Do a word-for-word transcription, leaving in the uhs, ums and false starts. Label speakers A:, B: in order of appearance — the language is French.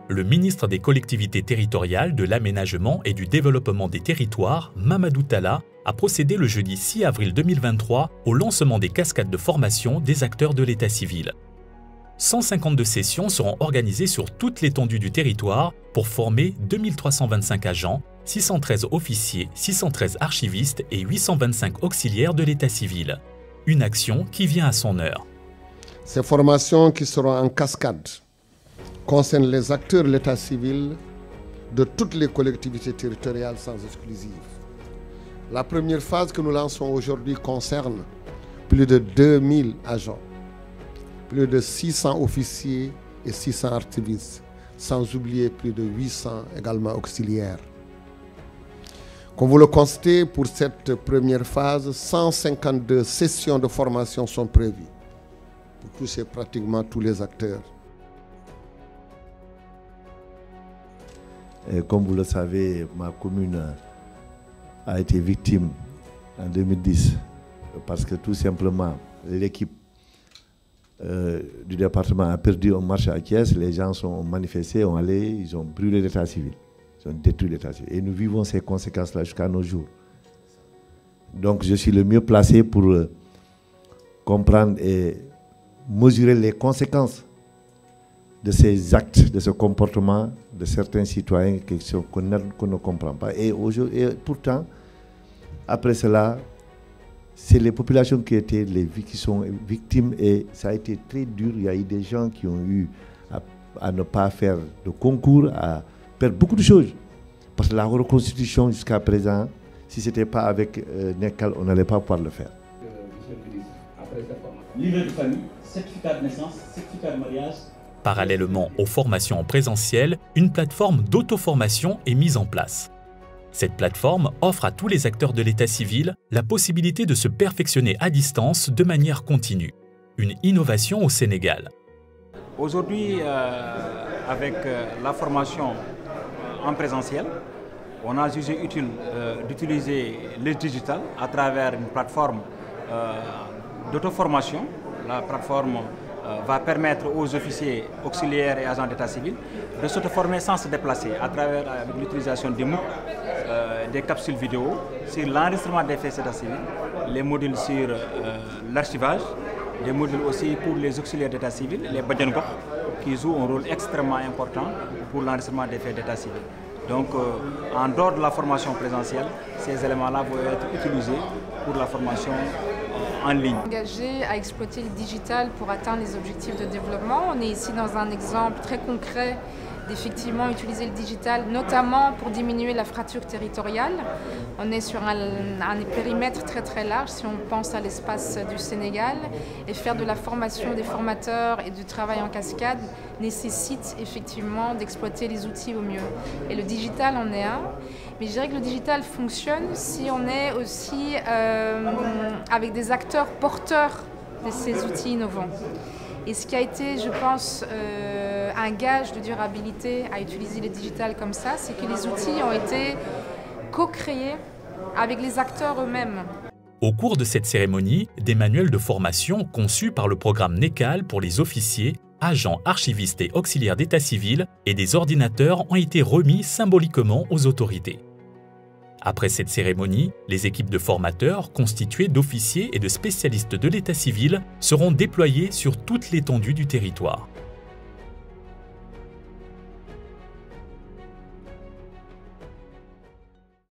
A: le ministre des collectivités territoriales, de l'aménagement et du développement des territoires, Mamadou Talla, a procédé le jeudi six avril deux mille vingt-trois au lancement des cascades de formation des acteurs de l'état civil. cent cinquante-deux sessions seront organisées sur toute l'étendue du territoire pour former deux mille trois cent vingt-cinq agents, six cent treize officiers, six cent treize archivistes et huit cent vingt-cinq auxiliaires de l'état civil. Une action qui vient à son heure.
B: Ces formations qui seront en cascade concernent les acteurs de l'état civil de toutes les collectivités territoriales sans exclusive. La première phase que nous lançons aujourd'hui concerne plus de deux mille agents, plus de six cents officiers et six cents archivistes, sans oublier plus de huit cents également auxiliaires. Comme vous le constatez, pour cette première phase, cent cinquante-deux sessions de formation sont prévues pour toucher pratiquement tous les acteurs.
C: Et comme vous le savez, ma commune a été victime en deux mille dix parce que tout simplement l'équipe euh, du département a perdu un marché à Thiès. Les gens sont manifestés, ont allé, ils ont brûlé l'état civil, ils ont détruit l'état civil. Et nous vivons ces conséquences-là jusqu'à nos jours. Donc je suis le mieux placé pour euh, comprendre et mesurer les conséquences de ces actes, de ce comportement de certains citoyens qu'on ne comprend pas. Et, et pourtant, après cela, c'est les populations qui, étaient les, qui sont victimes et ça a été très dur. Il y a eu des gens qui ont eu à, à ne pas faire de concours, à perdre beaucoup de choses. Parce que la reconstitution jusqu'à présent, si ce n'était pas avec euh, Nekal, on n'allait pas pouvoir le faire.
D: Monsieur le ministre, après cette formation, livret de famille, certificat de naissance, certificat de mariage.
A: Parallèlement aux formations en présentiel, une plateforme d'auto-formation est mise en place. Cette plateforme offre à tous les acteurs de l'état civil la possibilité de se perfectionner à distance de manière continue. Une innovation au Sénégal.
E: Aujourd'hui, euh, avec euh, la formation en présentiel, on a jugé utile euh, d'utiliser le digital à travers une plateforme euh, d'auto-formation. La plateforme va permettre aux officiers, auxiliaires et agents d'état civil de s'auto-former sans se déplacer à travers l'utilisation des MOOC, euh, des capsules vidéo, sur l'enregistrement des faits d'état civil, les modules sur euh, l'archivage, des modules aussi pour les auxiliaires d'état civil, les badjangok, qui jouent un rôle extrêmement important pour l'enregistrement des faits d'état civil. Donc, euh, en dehors de la formation présentielle, ces éléments-là vont être utilisés pour la formation en ligne.
F: Engagé à exploiter le digital pour atteindre les objectifs de développement. On est ici dans un exemple très concret d'effectivement utiliser le digital, notamment pour diminuer la fracture territoriale. On est sur un, un périmètre très très large si on pense à l'espace du Sénégal, et faire de la formation des formateurs et du travail en cascade nécessite effectivement d'exploiter les outils au mieux. Et le digital en est un. Mais je dirais que le digital fonctionne si on est aussi euh, avec des acteurs porteurs de ces outils innovants. Et ce qui a été, je pense, euh, un gage de durabilité à utiliser le digital comme ça, c'est que les outils ont été co-créés avec les acteurs eux-mêmes.
A: Au cours de cette cérémonie, des manuels de formation conçus par le programme Nekal pour les officiers, agents, archivistes et auxiliaires d'état civil et des ordinateurs ont été remis symboliquement aux autorités. Après cette cérémonie, les équipes de formateurs, constituées d'officiers et de spécialistes de l'état civil, seront déployées sur toute l'étendue du territoire.